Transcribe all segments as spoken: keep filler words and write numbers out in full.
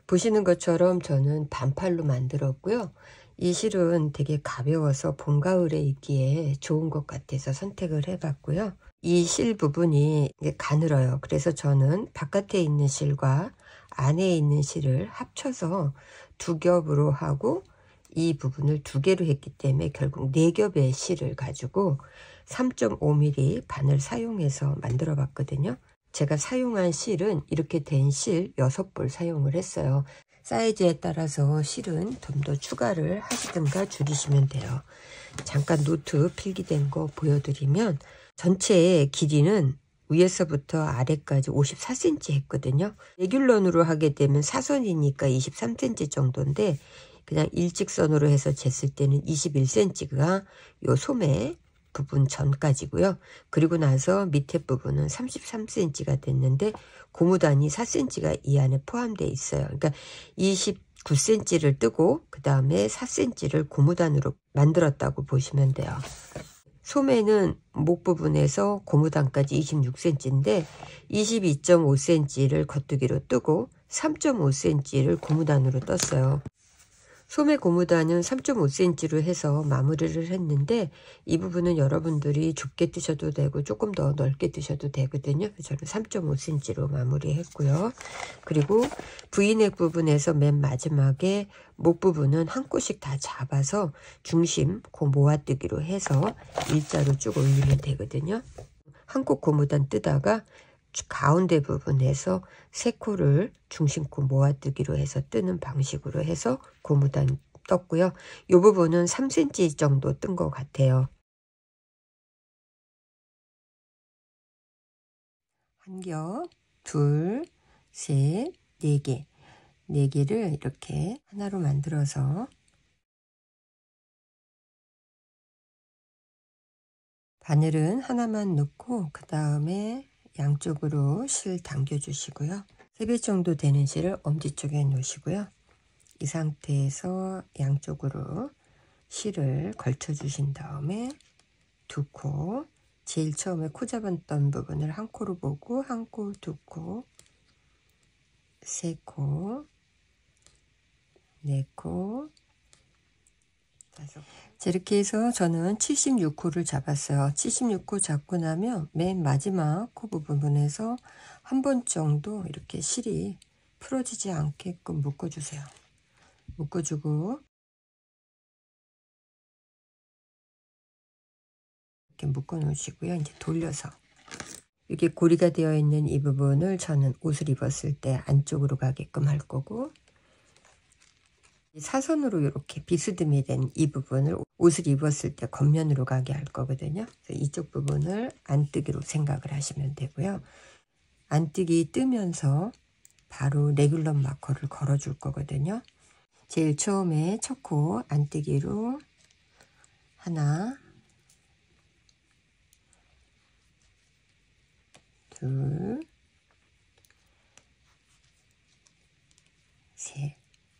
보시는 것처럼 저는 반팔로 만들었고요. 이 실은 되게 가벼워서 봄, 가을에 입기에 좋은 것 같아서 선택을 해봤고요. 이 실 부분이 가늘어요. 그래서 저는 바깥에 있는 실과 안에 있는 실을 합쳐서 두 겹으로 하고 이 부분을 두 개로 했기 때문에 결국 네 겹의 실을 가지고 삼 점 오 밀리미터 바늘 사용해서 만들어 봤거든요. 제가 사용한 실은 이렇게 된 실 여섯 볼 사용을 했어요. 사이즈에 따라서 실은 좀 더 추가를 하시든가 줄이시면 돼요. 잠깐 노트 필기된 거 보여드리면 전체의 길이는 위에서부터 아래까지 오십사 센티미터 했거든요. 레귤런으로 하게 되면 사선이니까 이십삼 센티미터 정도인데 그냥 일직선으로 해서 쟀을 때는 이십일 센티미터가 요 소매 부분 전까지고요. 그리고 나서 밑에 부분은 삼십삼 센티미터가 됐는데 고무단이 사 센티미터가 이 안에 포함되어 있어요. 그러니까 이십구 센티미터를 뜨고 그 다음에 사 센티미터를 고무단으로 만들었다고 보시면 돼요. 소매는 목 부분에서 고무단까지 이십육 센티미터인데 이십이 점 오 센티미터를 겉뜨기로 뜨고 삼 점 오 센티미터를 고무단으로 떴어요. 소매 고무단은 삼 점 오 센티미터로 해서 마무리를 했는데 이 부분은 여러분들이 좁게 뜨셔도 되고 조금 더 넓게 뜨셔도 되거든요. 저는 삼 점 오 센티미터로 마무리했고요. 그리고 V넥 부분에서 맨 마지막에 목 부분은 한 코씩 다 잡아서 중심 고 모아뜨기로 해서 일자로 쭉 올리면 되거든요. 한 코 고무단 뜨다가 가운데 부분에서 세 코를 중심코 모아뜨기로 해서 뜨는 방식으로 해서 고무단 떴고요. 이 부분은 삼 센티미터 정도 뜬 것 같아요. 한 겹, 둘, 셋, 네 개. 네 개를 이렇게 하나로 만들어서 바늘은 하나만 넣고 그 다음에 양쪽으로 실 당겨 주시고요. 세 배 정도 되는 실을 엄지쪽에 놓으시고요. 이 상태에서 양쪽으로 실을 걸쳐 주신 다음에 두 코, 제일 처음에 코 잡았던 부분을 한 코로 보고 한 코, 두 코, 세 코, 네 코, 다섯 코. 자, 이렇게 해서 저는 칠십육 코를 잡았어요. 칠십육 코 잡고 나면 맨 마지막 코 부분에서 한 번 정도 이렇게 실이 풀어지지 않게끔 묶어주세요. 묶어주고 이렇게 묶어 놓으시고요. 이제 돌려서 이렇게 고리가 되어 있는 이 부분을 저는 옷을 입었을 때 안쪽으로 가게끔 할 거고 사선으로 이렇게 비스듬히 된 이 부분을 옷을 입었을 때 겉면으로 가게 할 거거든요. 그래서 이쪽 부분을 안뜨기로 생각을 하시면 되고요. 안뜨기 뜨면서 바로 레귤런 마커를 걸어 줄 거거든요. 제일 처음에 첫 코 안뜨기로 하나, 둘, 셋.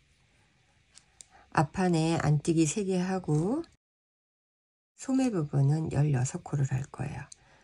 앞판에 안뜨기 세 개 하고 소매 부분은 열여섯 코를 할 거예요.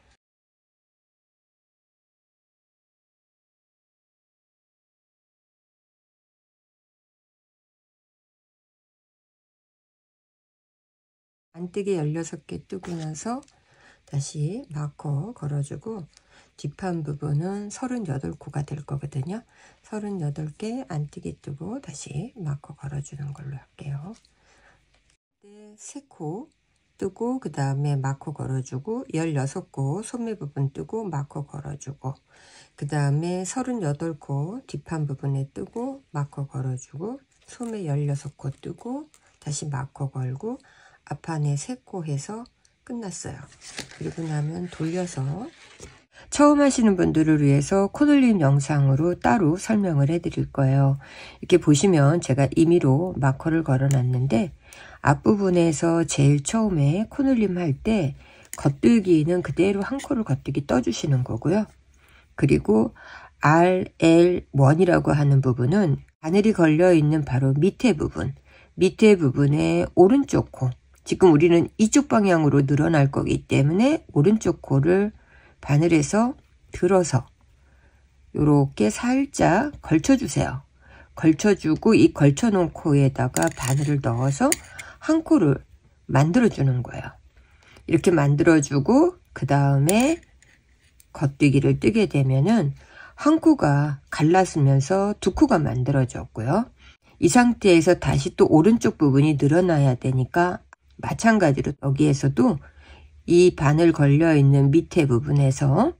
안뜨기 열여섯 개 뜨고 나서 다시 마커 걸어주고 뒷판 부분은 서른여덟 코가 될 거거든요. 서른여덟 개 안뜨기 뜨고 다시 마커 걸어주는 걸로 할게요. 네, 세 코 뜨고 그 다음에 마커 걸어주고 열여섯 코 소매 부분 뜨고 마커 걸어주고 그 다음에 서른여덟 코 뒷판 부분에 뜨고 마커 걸어주고 소매 열여섯 코 뜨고 다시 마커 걸고 앞판에 세 코 해서 끝났어요. 그리고 나면 돌려서 처음 하시는 분들을 위해서 코돌림 영상으로 따로 설명을 해 드릴 거예요. 이렇게 보시면 제가 임의로 마커를 걸어 놨는데 앞부분에서 제일 처음에 코놀림 할 때 겉뜨기는 그대로 한 코를 겉뜨기 떠주시는 거고요. 그리고 알 엘 원이라고 하는 부분은 바늘이 걸려 있는 바로 밑에 부분 밑에 부분에 오른쪽 코, 지금 우리는 이쪽 방향으로 늘어날 거기 때문에 오른쪽 코를 바늘에서 들어서 이렇게 살짝 걸쳐주세요. 걸쳐주고 이 걸쳐놓은 코에다가 바늘을 넣어서 한 코를 만들어주는 거예요. 이렇게 만들어주고 그 다음에 겉뜨기를 뜨게 되면은 한 코가 갈라지면서 두 코가 만들어졌고요. 이 상태에서 다시 또 오른쪽 부분이 늘어나야 되니까 마찬가지로 여기에서도 이 바늘 걸려있는 밑에 부분에서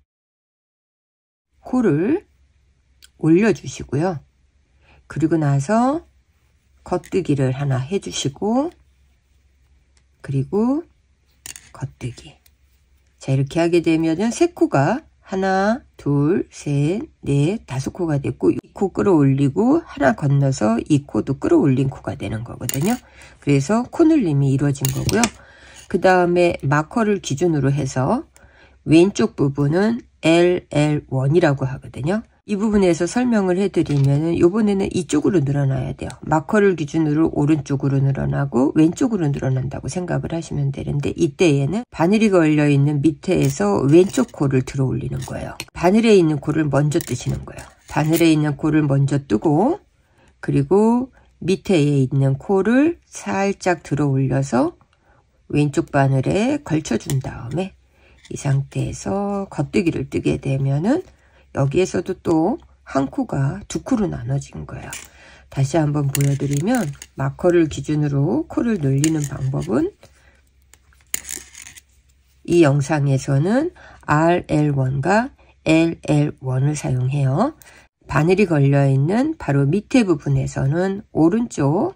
코를 올려주시고요. 그리고 나서 겉뜨기를 하나 해주시고 그리고 겉뜨기. 자, 이렇게 하게 되면은 세 코가 하나, 둘, 셋, 넷, 다섯 코가 됐고 이 코 끌어올리고 하나 건너서 이 코도 끌어올린 코가 되는 거거든요. 그래서 코 늘림이 이루어진 거고요. 그 다음에 마커를 기준으로 해서 왼쪽 부분은 엘 엘 원이라고 하거든요. 이 부분에서 설명을 해드리면 이번에는 이쪽으로 늘어나야 돼요. 마커를 기준으로 오른쪽으로 늘어나고 왼쪽으로 늘어난다고 생각을 하시면 되는데 이때에는 바늘이 걸려있는 밑에에서 왼쪽 코를 들어 올리는 거예요. 바늘에 있는 코를 먼저 뜨시는 거예요. 바늘에 있는 코를 먼저 뜨고 그리고 밑에 있는 코를 살짝 들어 올려서 왼쪽 바늘에 걸쳐준 다음에 이 상태에서 겉뜨기를 뜨게 되면은 여기에서도 또 한 코가 두 코로 나눠진 거예요. 다시 한번 보여드리면 마커를 기준으로 코를 늘리는 방법은 이 영상에서는 알 엘 원과 엘 엘 원을 사용해요. 바늘이 걸려있는 바로 밑에 부분에서는 오른쪽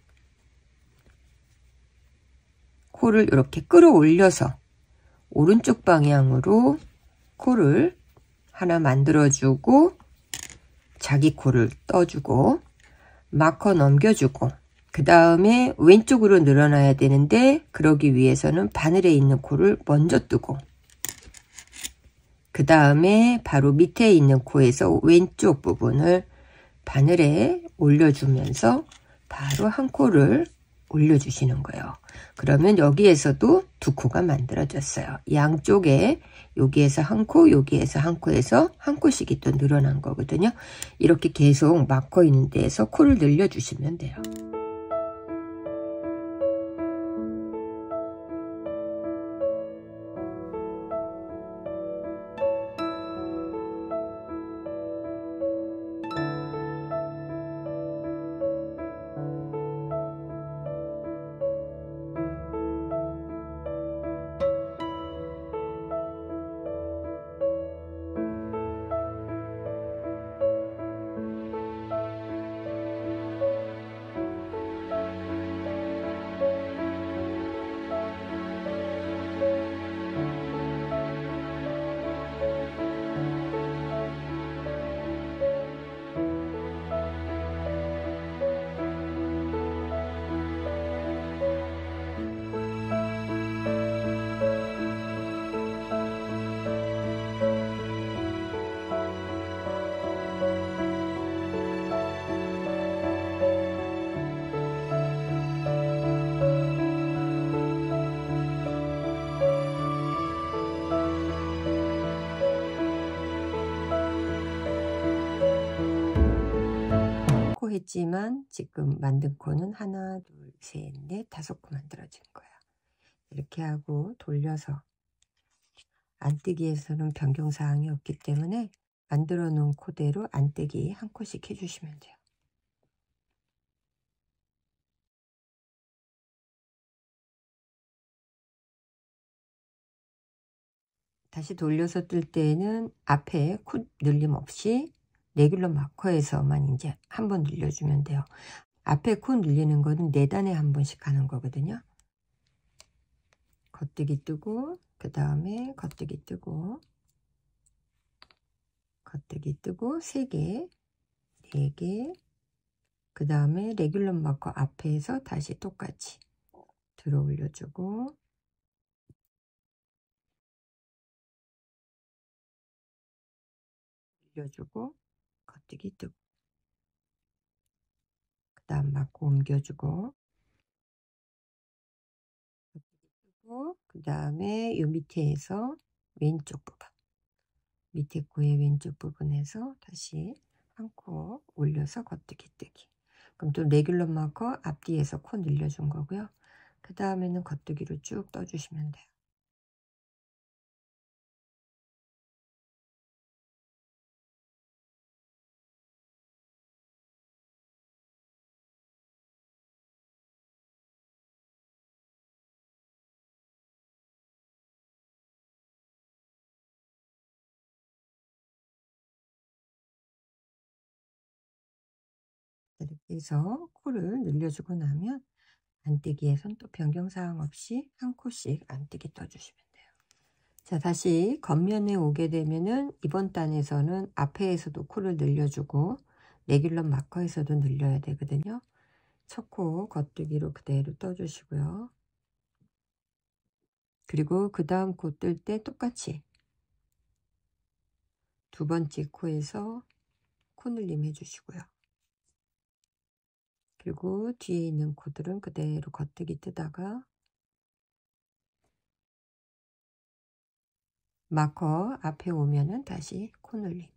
코를 이렇게 끌어올려서 오른쪽 방향으로 코를 하나 만들어주고 자기 코를 떠주고 마커 넘겨주고 그 다음에 왼쪽으로 늘어나야 되는데 그러기 위해서는 바늘에 있는 코를 먼저 뜨고 그 다음에 바로 밑에 있는 코에서 왼쪽 부분을 바늘에 올려주면서 바로 한 코를 올려주시는 거예요. 그러면 여기에서도 두 코가 만들어졌어요. 양쪽에 여기에서 한 코, 여기에서 한 코에서 한 코씩이 또 늘어난 거거든요. 이렇게 계속 마커 있는 데에서 코를 늘려주시면 돼요. 했지만 지금 만든 코는 하나, 둘, 셋, 넷, 다섯 코 만들어진 거예요. 이렇게 하고 돌려서 안뜨기에서는 변경사항이 없기 때문에 만들어 놓은 코대로 안뜨기 한 코씩 해주시면 돼요. 다시 돌려서 뜰 때는 앞에 코 늘림 없이 레귤러 마커에서만 이제 한 번 늘려주면 돼요. 앞에 코 늘리는 거는 네 단에 한 번씩 하는 거거든요. 겉뜨기 뜨고 그 다음에 겉뜨기 뜨고 겉뜨기 뜨고 세 개, 네 개, 그 다음에 레귤러 마커 앞에서 다시 똑같이 들어 올려주고 올려주고 겉뜨기 뜨고 그 다음 마커 옮겨주고 그 다음에 요 밑에에서 왼쪽 부분 밑에 코의 왼쪽 부분에서 다시 한 코 올려서 겉뜨기 뜨기. 그럼 또 레귤러 마커 앞뒤에서 코 늘려준 거고요. 그 다음에는 겉뜨기로 쭉 떠주시면 돼요. 이렇게 해서 코를 늘려주고 나면 안뜨기에선 또 변경사항 없이 한 코씩 안뜨기 떠주시면 돼요. 자, 다시 겉면에 오게 되면은 이번 단에서는 앞에에서도 코를 늘려주고 레귤러 마커에서도 늘려야 되거든요. 첫 코 겉뜨기로 그대로 떠주시고요. 그리고 그 다음 코 뜰 때 똑같이 두 번째 코에서 코 늘림 해주시고요. 그리고 뒤에 있는 코들은 그대로 겉뜨기 뜨다가 마커 앞에 오면은 다시 코 늘림.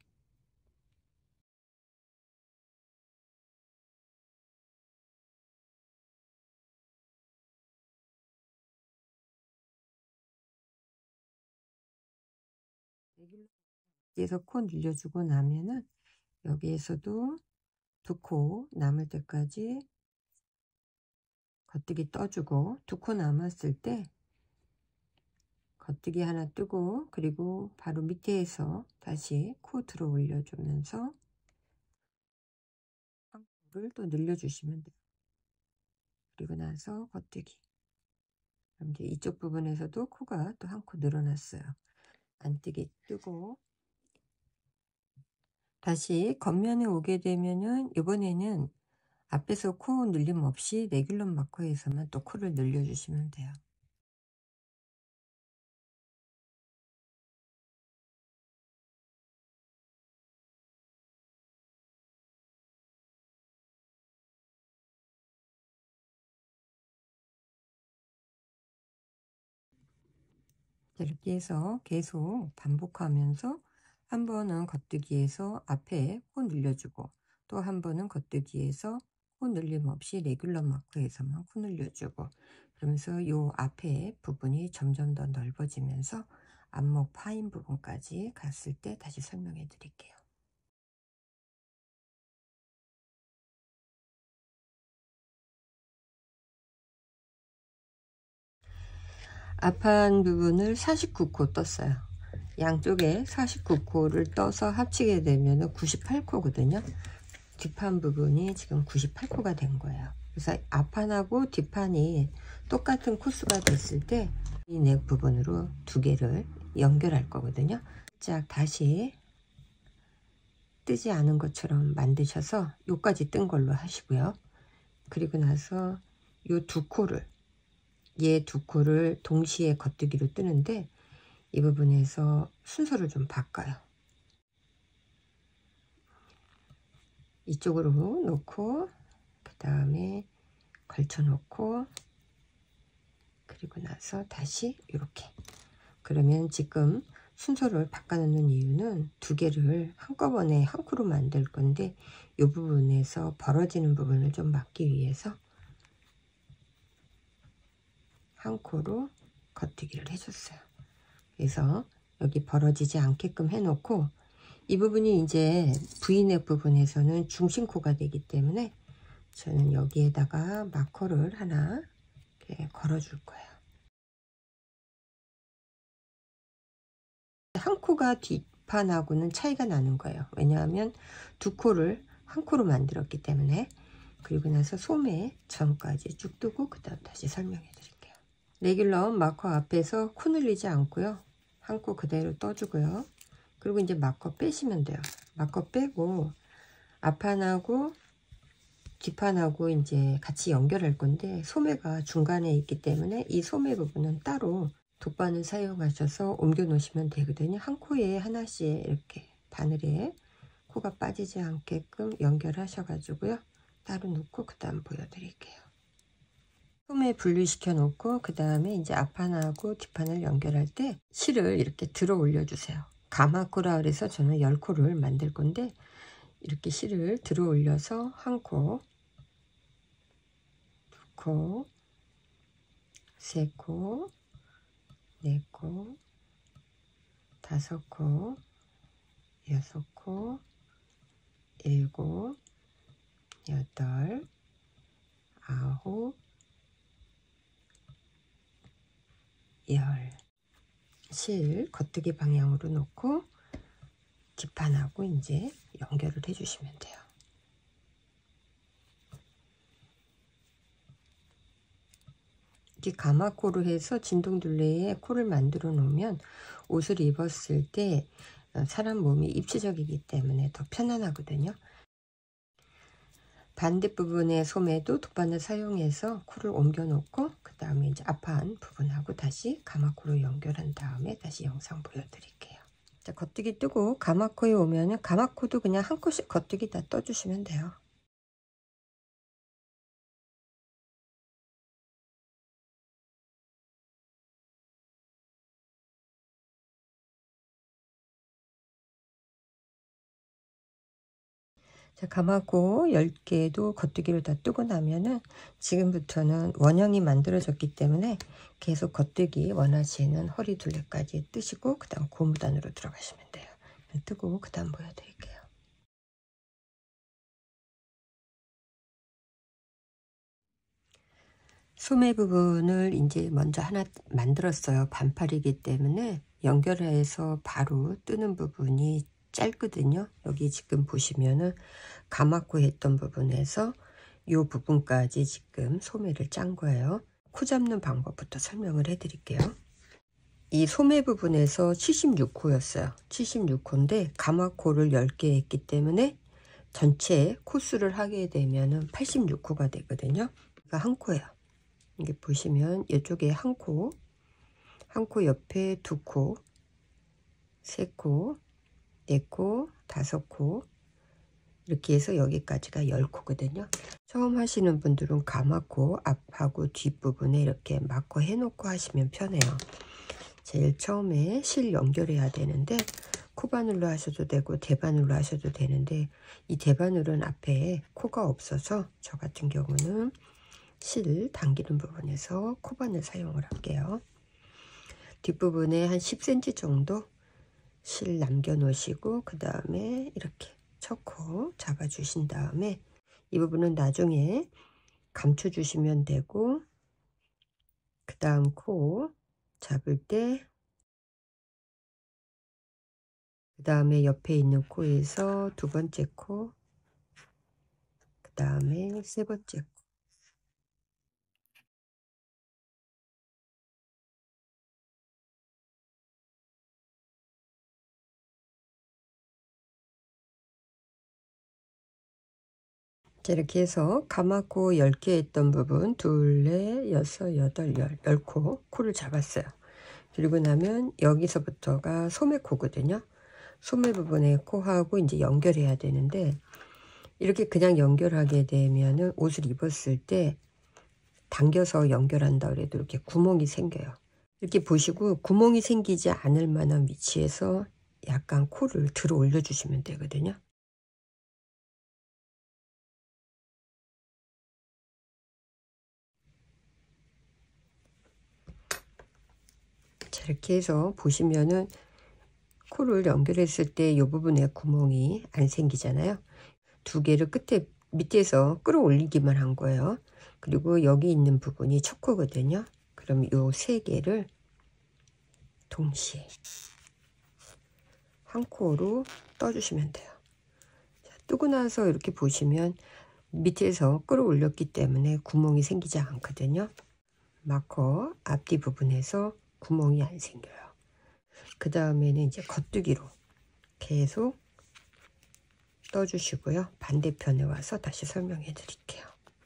여기에서 코 늘려주고 나면은 여기에서도 두 코 남을 때까지 겉뜨기 떠주고, 두 코 남았을 때 겉뜨기 하나 뜨고, 그리고 바로 밑에서 다시 코 들어 올려주면서 한 코를 또 늘려주시면 돼요. 그리고 나서 겉뜨기. 그럼 이제 이쪽 부분에서도 코가 또 한 코 늘어났어요. 안뜨기 뜨고, 다시 겉면에 오게 되면은 이번에는 앞에서 코 늘림 없이 레귤러 마커에서만 또 코를 늘려주시면 돼요. 이렇게 해서 계속 반복하면서 한 번은 겉뜨기에서 앞에 코 늘려주고, 또 한 번은 겉뜨기에서 코 늘림 없이 레귤러 마커에서만 코 늘려주고, 그러면서 요 앞에 부분이 점점 더 넓어지면서 안목 파인 부분까지 갔을 때 다시 설명해 드릴게요. 앞판 부분을 사십구 코 떴어요. 양쪽에 사십구 코를 떠서 합치게 되면 구십팔 코거든요. 뒷판 부분이 지금 구십팔 코가 된 거예요. 그래서 앞판하고 뒷판이 똑같은 코수가 됐을 때 이 넥 부분으로 두 개를 연결할 거거든요. 자, 다시 뜨지 않은 것처럼 만드셔서 요까지 뜬 걸로 하시고요. 그리고 나서 요 두 코를, 얘 두 코를 동시에 겉뜨기로 뜨는데 이 부분에서 순서를 좀 바꿔요. 이쪽으로 놓고 그 다음에 걸쳐 놓고, 그리고 나서 다시 이렇게. 그러면 지금 순서를 바꿔 놓는 이유는 두 개를 한꺼번에 한 코로 만들 건데 이 부분에서 벌어지는 부분을 좀 막기 위해서 한 코로 겉뜨기를 해줬어요. 그래서 여기 벌어지지 않게끔 해 놓고, 이 부분이 이제 V넥 부분에서는 중심코가 되기 때문에 저는 여기에다가 마커를 하나 이렇게 걸어 줄 거예요. 한 코가 뒷판하고는 차이가 나는 거예요. 왜냐하면 두 코를 한 코로 만들었기 때문에. 그리고 나서 소매 전까지 쭉 뜨고 그 다음 다시 설명해 드릴게요. 레귤러 마커 앞에서 코 늘리지 않고요. 한 코 그대로 떠주고요. 그리고 이제 마커 빼시면 돼요. 마커 빼고 앞판하고 뒷판하고 이제 같이 연결할 건데 소매가 중간에 있기 때문에 이 소매 부분은 따로 돗바늘 사용하셔서 옮겨 놓으시면 되거든요. 한 코에 하나씩 이렇게 바늘에 코가 빠지지 않게끔 연결하셔 가지고요. 따로 놓고 그 다음 보여드릴게요. 소매 분리시켜 놓고 그 다음에 이제 앞판하고 뒷판을 연결할 때 실을 이렇게 들어 올려 주세요. 가마코라 그래서 저는 열 코를 만들 건데 이렇게 실을 들어 올려서 한 코, 두 코, 세 코, 네 코, 다섯 코, 여섯 코, 일곱, 여덟, 아홉, 열. 실 겉뜨기 방향으로 놓고 뒷판하고 이제 연결을 해 주시면 돼요. 이렇게 가마코로 해서 진동둘레에 코를 만들어 놓으면 옷을 입었을 때 사람 몸이 입체적이기 때문에 더 편안하거든요. 반대부분의 소매도 돗바늘 사용해서 코를 옮겨 놓고 그 다음에 이제 앞판 부분하고 다시 가마코로 연결한 다음에 다시 영상 보여드릴게요. 자, 겉뜨기 뜨고 가마코에 오면은 가마코도 그냥 한 코씩 겉뜨기 다 떠주시면 돼요. 자, 가마코 열 개도 겉뜨기로 다 뜨고 나면은 지금부터는 원형이 만들어졌기 때문에 계속 겉뜨기 원하시는 허리 둘레까지 뜨시고 그 다음 고무단으로 들어가시면 돼요. 뜨고 그 다음 보여드릴게요. 소매 부분을 이제 먼저 하나 만들었어요. 반팔이기 때문에 연결해서 바로 뜨는 부분이 짧거든요. 여기 지금 보시면은 가마코 했던 부분에서 이 부분까지 지금 소매를 짠 거예요. 코 잡는 방법부터 설명을 해 드릴게요. 이 소매 부분에서 칠십육 코였어요. 칠십육 코인데 가마코를 열 개 했기 때문에 전체 코수를 하게 되면은 팔십육 코가 되거든요. 그러니까 한 코예요. 이게 보시면 이쪽에 한 코, 한 코 옆에 두 코, 세 코, 네 코, 다섯 코, 이렇게 해서 여기까지가 열 코거든요. 처음 하시는 분들은 가마코 앞하고 뒷부분에 이렇게 마커 해놓고 하시면 편해요. 제일 처음에 실 연결해야 되는데 코바늘로 하셔도 되고 대바늘로 하셔도 되는데 이 대바늘은 앞에 코가 없어서 저 같은 경우는 실 당기는 부분에서 코바늘 사용을 할게요. 뒷부분에 한 십 센티미터 정도 실 남겨 놓으시고 그 다음에 이렇게 첫 코 잡아 주신 다음에 이 부분은 나중에 감춰 주시면 되고 그 다음 코 잡을 때 그 다음에 옆에 있는 코에서 두 번째 코, 그 다음에 세 번째 코. 자, 이렇게 해서 가마코 열 개 했던 부분 둘, 넷, 여섯, 여덟, 열, 열 코, 코를 잡았어요. 그리고 나면 여기서부터가 소매코거든요. 소매 부분에 코하고 이제 연결해야 되는데 이렇게 그냥 연결하게 되면은 옷을 입었을 때 당겨서 연결한다 그래도 이렇게 구멍이 생겨요. 이렇게 보시고 구멍이 생기지 않을 만한 위치에서 약간 코를 들어 올려 주시면 되거든요. 자, 이렇게 해서 보시면은 코를 연결했을 때 이 부분에 구멍이 안 생기잖아요. 두 개를 끝에 밑에서 끌어올리기만 한 거예요. 그리고 여기 있는 부분이 첫 코거든요. 그럼 이 세 개를 동시에 한 코로 떠주시면 돼요. 자, 뜨고 나서 이렇게 보시면 밑에서 끌어올렸기 때문에 구멍이 생기지 않거든요. 마커 앞뒤 부분에서 구멍이 안 생겨요. 그 다음에는 이제 겉뜨기로 계속 떠주시고요. 반대편에 와서 다시 설명해 드릴게요.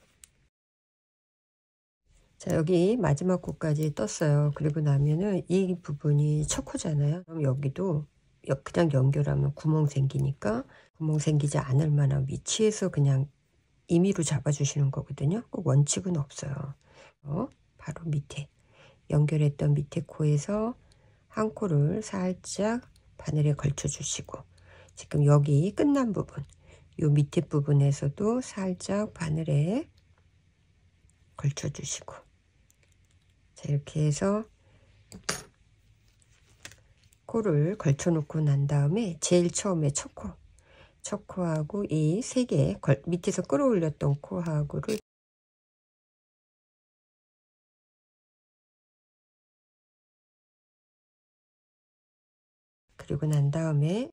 자, 여기 마지막 코까지 떴어요. 그리고 나면은 이 부분이 첫 코잖아요. 그럼 여기도 그냥 연결하면 구멍 생기니까 구멍 생기지 않을 만한 위치에서 그냥 임의로 잡아주시는 거거든요. 꼭 원칙은 없어요. 어, 바로 밑에 연결했던 밑에 코에서 한 코를 살짝 바늘에 걸쳐 주시고 지금 여기 끝난 부분 요 밑에 부분에서도 살짝 바늘에 걸쳐 주시고, 자 이렇게 해서 코를 걸쳐 놓고 난 다음에 제일 처음에 첫 코, 첫 코하고 이 세 개 밑에서 끌어올렸던 코하고를 그리고 난 다음에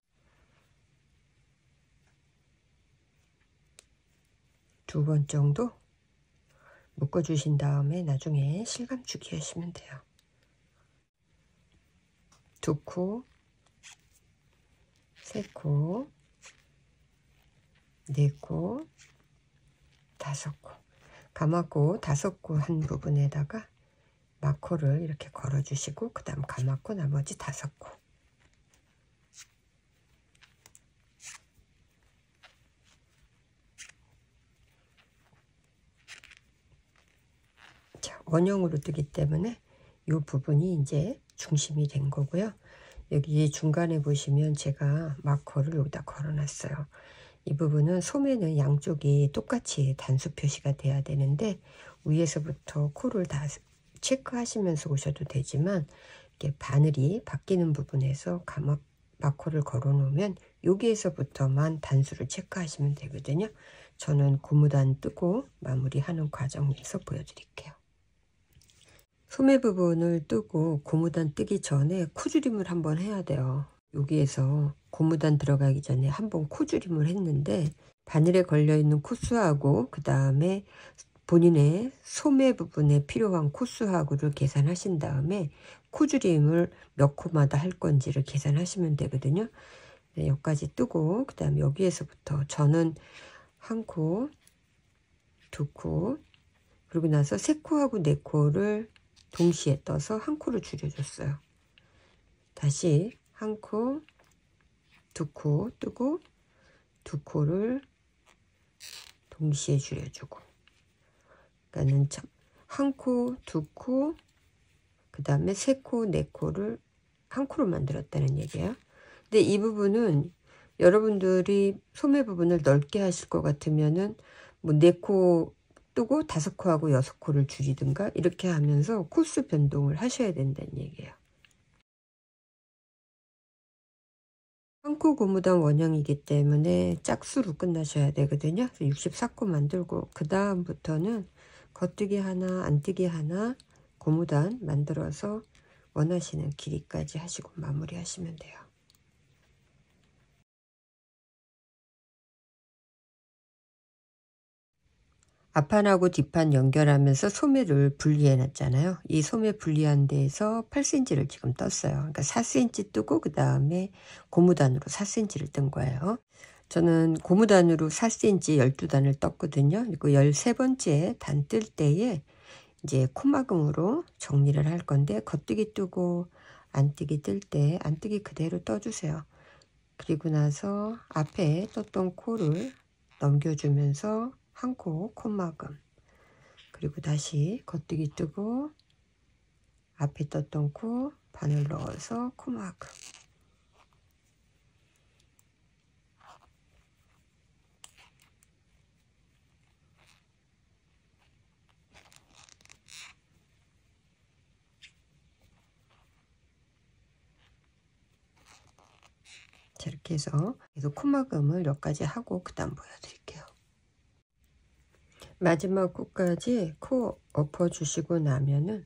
두 번 정도 묶어 주신 다음에 나중에 실감 주기 하시면 돼요. 두 코, 세 코, 네 코, 다섯 코, 가마코 다섯 코 한 부분에다가 마코를 이렇게 걸어 주시고, 그 다음 가마코 나머지 다섯 코. 자, 원형으로 뜨기 때문에 이 부분이 이제 중심이 된 거고요. 여기 중간에 보시면 제가 마커를 여기다 걸어 놨어요. 이 부분은 소매는 양쪽이 똑같이 단수 표시가 돼야 되는데, 위에서부터 코를 다 체크하시면서 오셔도 되지만, 이렇게 바늘이 바뀌는 부분에서 가마 마커를 걸어 놓으면 여기에서부터만 단수를 체크하시면 되거든요. 저는 고무단 뜨고 마무리하는 과정에서 보여드릴게요. 소매 부분을 뜨고 고무단 뜨기 전에 코줄임을 한번 해야 돼요. 여기에서 고무단 들어가기 전에 한번 코줄임을 했는데, 바늘에 걸려있는 코수하고 그 다음에 본인의 소매 부분에 필요한 코수하고를 계산하신 다음에 코줄임을 몇 코마다 할 건지를 계산하시면 되거든요. 네, 여기까지 뜨고 그 다음에 여기에서부터 저는 한 코, 두 코, 그리고 나서 세 코하고 네 코를 동시에 떠서 한 코를 줄여줬어요. 다시 한 코, 두 코 뜨고 두 코를 동시에 줄여주고, 그러니까는 한 코, 두 코, 그 다음에 세 코, 네 코를 한 코로 만들었다는 얘기예요. 근데 이 부분은 여러분들이 소매 부분을 넓게 하실 것 같으면은 뭐 네 코 뜨고 다섯 코하고 여섯 코를 줄이든가 이렇게 하면서 코수 변동을 하셔야 된다는 얘기예요. 한 코 고무단 원형이기 때문에 짝수로 끝나셔야 되거든요. 그래서 육십사 코 만들고 그 다음부터는 겉뜨기 하나, 안뜨기 하나, 고무단 만들어서 원하시는 길이까지 하시고 마무리 하시면 돼요. 앞판하고 뒷판 연결하면서 소매를 분리해 놨잖아요. 이 소매 분리한 데에서 팔 센티미터를 지금 떴어요. 그러니까 사 센티미터 뜨고 그 다음에 고무단으로 사 센티미터를 뜬 거예요. 저는 고무단으로 사 센티미터 열두 단을 떴거든요. 그리고 열세 번째 단 뜰 때에 이제 코막음으로 정리를 할 건데, 겉뜨기 뜨고 안뜨기 뜰 때 안뜨기 그대로 떠주세요. 그리고 나서 앞에 떴던 코를 넘겨주면서 한 코 콧막음, 그리고 다시 겉뜨기 뜨고 앞에 떴던 코 바늘 넣어서 콧막음, 자 이렇게 해서 계속 콧막음을 몇 가지 하고 그 다음 보여드릴게요. 마지막 코까지 코 엎어 주시고 나면은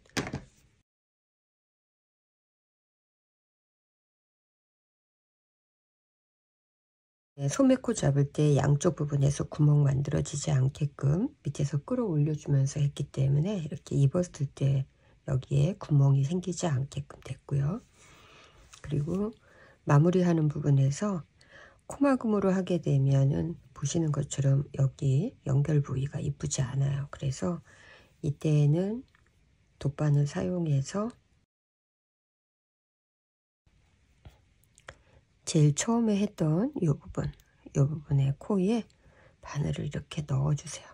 소매코 잡을 때 양쪽 부분에서 구멍 만들어지지 않게끔 밑에서 끌어올려 주면서 했기 때문에 이렇게 입었을 때 여기에 구멍이 생기지 않게끔 됐고요. 그리고 마무리하는 부분에서 코막음으로 하게 되면은 보시는 것처럼 여기 연결 부위가 이쁘지 않아요. 그래서 이때는 돗바늘 사용해서 제일 처음에 했던 이 부분, 이 부분의 코에 바늘을 이렇게 넣어주세요.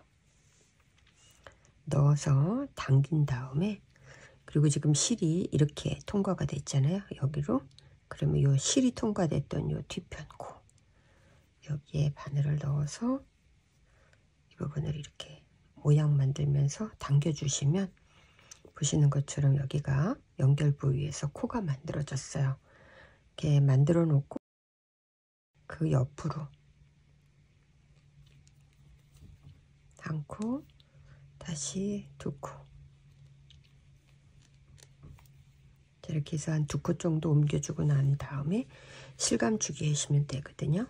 넣어서 당긴 다음에, 그리고 지금 실이 이렇게 통과가 됐잖아요. 여기로. 그러면 이 실이 통과됐던 이 뒤편 코, 여기에 바늘을 넣어서 이 부분을 이렇게 모양 만들면서 당겨주시면 보시는 것처럼 여기가 연결 부위에서 코가 만들어졌어요. 이렇게 만들어 놓고 그 옆으로 한 코, 다시 두 코, 이렇게 해서 한 두 코 정도 옮겨주고 난 다음에 실감주기 하시면 되거든요.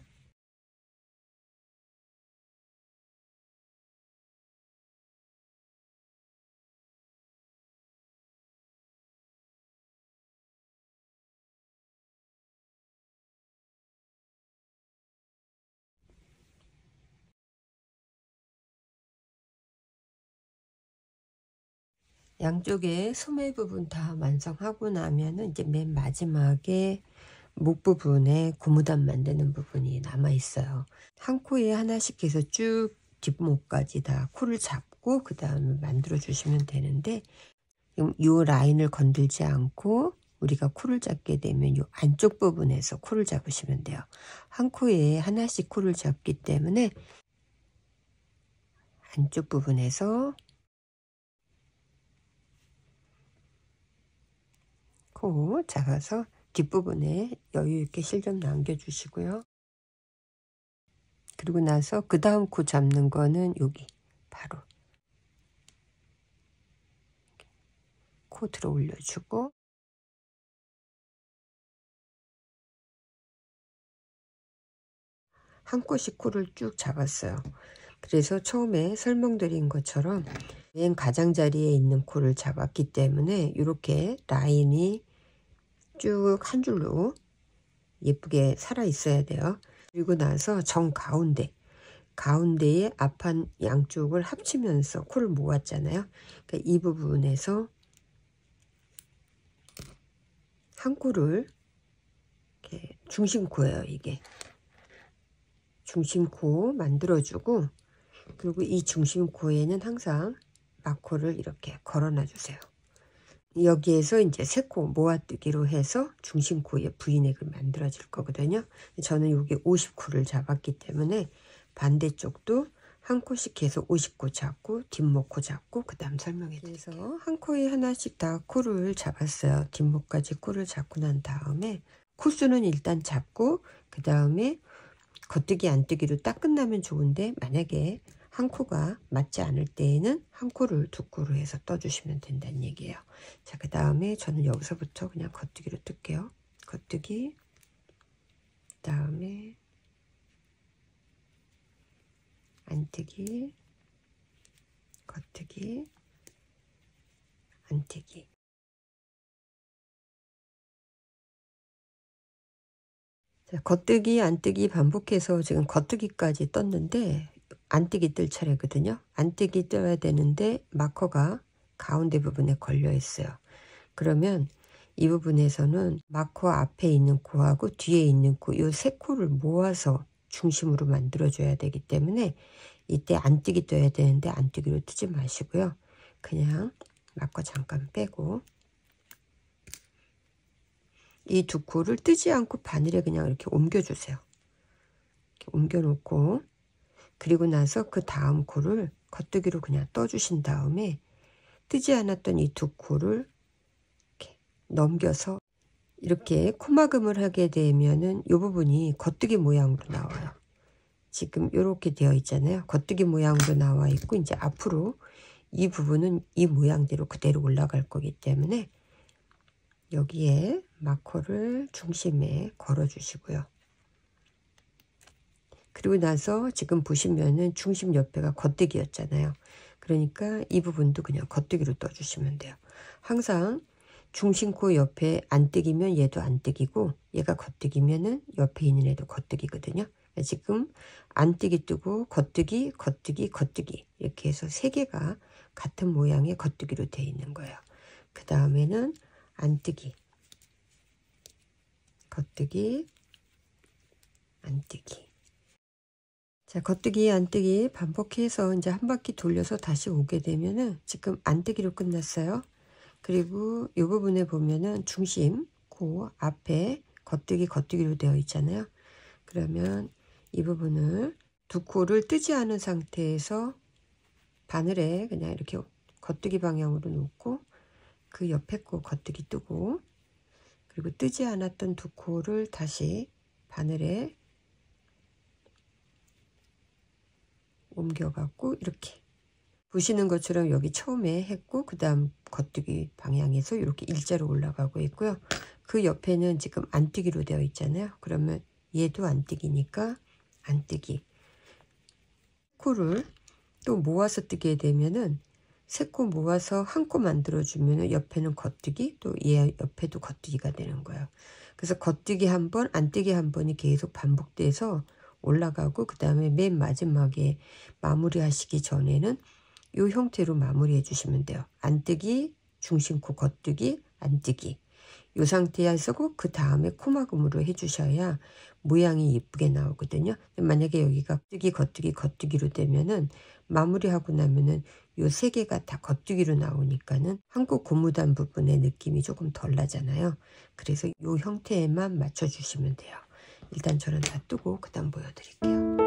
양쪽에 소매 부분 다 완성하고 나면은 이제 맨 마지막에 목 부분에 고무단 만드는 부분이 남아 있어요. 한 코에 하나씩 해서 쭉 뒷목까지 다 코를 잡고 그 다음에 만들어 주시면 되는데, 이 라인을 건들지 않고 우리가 코를 잡게 되면 이 안쪽 부분에서 코를 잡으시면 돼요. 한 코에 하나씩 코를 잡기 때문에 안쪽 부분에서 코 잡아서 뒷부분에 여유 있게 실 좀 남겨 주시고요. 그리고 나서 그 다음 코 잡는 거는 여기 바로 코 들어 올려주고, 한 코씩 코를 쭉 잡았어요. 그래서 처음에 설명드린 것처럼 맨 가장자리에 있는 코를 잡았기 때문에 이렇게 라인이 쭉 한 줄로 예쁘게 살아 있어야 돼요. 그리고 나서 정 가운데 가운데에 앞판 양쪽을 합치면서 코를 모았잖아요. 그러니까 이 부분에서 한 코를 이렇게 중심코예요. 이게 중심코 만들어주고, 그리고 이 중심코에는 항상 마코를 이렇게 걸어놔 주세요. 여기에서 이제 세 코 모아뜨기로 해서 중심코에 V넥을 만들어 줄 거거든요. 저는 여기 오십 코를 잡았기 때문에 반대쪽도 한 코씩 해서 오십 코 잡고 뒷목 코 잡고 그 다음 설명해 드릴게요. 그래서 한 코에 하나씩 다 코를 잡았어요. 뒷목까지 코를 잡고 난 다음에 코수는 일단 잡고 그 다음에 겉뜨기 안뜨기로 딱 끝나면 좋은데, 만약에 한 코가 맞지 않을 때에는 한 코를 두 코로 해서 떠주시면 된다는 얘기예요. 자, 그 다음에 저는 여기서부터 그냥 겉뜨기로 뜰게요. 겉뜨기, 그 다음에 안뜨기, 겉뜨기, 안뜨기. 자, 겉뜨기, 안뜨기 반복해서 지금 겉뜨기까지 떴는데 안뜨기 뜰 차례거든요. 안뜨기 떠야 되는데 마커가 가운데 부분에 걸려 있어요. 그러면 이 부분에서는 마커 앞에 있는 코하고 뒤에 있는 코, 이 세 코를 모아서 중심으로 만들어 줘야 되기 때문에 이때 안뜨기 떠야 되는데 안뜨기로 뜨지 마시고요. 그냥 마커 잠깐 빼고 이 두 코를 뜨지 않고 바늘에 그냥 이렇게 옮겨 주세요. 이렇게 옮겨 놓고, 그리고 나서 그 다음 코를 겉뜨기로 그냥 떠 주신 다음에 뜨지 않았던 이 두 코를 이렇게 넘겨서 이렇게 코막음을 하게 되면은 이 부분이 겉뜨기 모양으로 나와요. 지금 이렇게 되어 있잖아요. 겉뜨기 모양으로 나와 있고, 이제 앞으로 이 부분은 이 모양대로 그대로 올라갈 거기 때문에 여기에 마커를 중심에 걸어 주시고요. 그리고 나서 지금 보시면은 중심 옆에가 겉뜨기였잖아요. 그러니까 이 부분도 그냥 겉뜨기로 떠주시면 돼요. 항상 중심코 옆에 안뜨기면 얘도 안뜨기고, 얘가 겉뜨기면은 옆에 있는 애도 겉뜨기거든요. 지금 안뜨기 뜨고 겉뜨기, 겉뜨기, 겉뜨기 이렇게 해서 세 개가 같은 모양의 겉뜨기로 되어 있는 거예요. 그 다음에는 안뜨기, 겉뜨기, 안뜨기. 자, 겉뜨기, 안뜨기 반복해서 이제 한 바퀴 돌려서 다시 오게 되면은 지금 안뜨기로 끝났어요. 그리고 이 부분에 보면은 중심 코 앞에 겉뜨기, 겉뜨기로 되어 있잖아요. 그러면 이 부분을 두 코를 뜨지 않은 상태에서 바늘에 그냥 이렇게 겉뜨기 방향으로 놓고 그 옆에 코 겉뜨기 뜨고, 그리고 뜨지 않았던 두 코를 다시 바늘에 옮겨갖고 이렇게 보시는 것처럼 여기 처음에 했고 그 다음 겉뜨기 방향에서 이렇게 일자로 올라가고 있고요. 그 옆에는 지금 안뜨기로 되어 있잖아요. 그러면 얘도 안뜨기니까 안뜨기. 코를 또 모아서 뜨게 되면은 세 코 모아서 한 코 만들어주면 옆에는 겉뜨기, 또 얘 옆에도 겉뜨기가 되는 거예요. 그래서 겉뜨기 한 번, 안뜨기 한 번이 계속 반복돼서 올라가고, 그 다음에 맨 마지막에 마무리 하시기 전에는 이 형태로 마무리해 주시면 돼요. 안뜨기, 중심코 겉뜨기, 안뜨기. 이 상태에서 그 다음에 코막음으로 해주셔야 모양이 예쁘게 나오거든요. 만약에 여기가 겉뜨기, 겉뜨기, 겉뜨기로 되면은 마무리하고 나면은 요 세 개가 다 겉뜨기로 나오니까는 한국 고무단 부분의 느낌이 조금 덜 나잖아요. 그래서 요 형태에만 맞춰주시면 돼요. 일단 저는 다 뜨고 그 다음 보여드릴게요.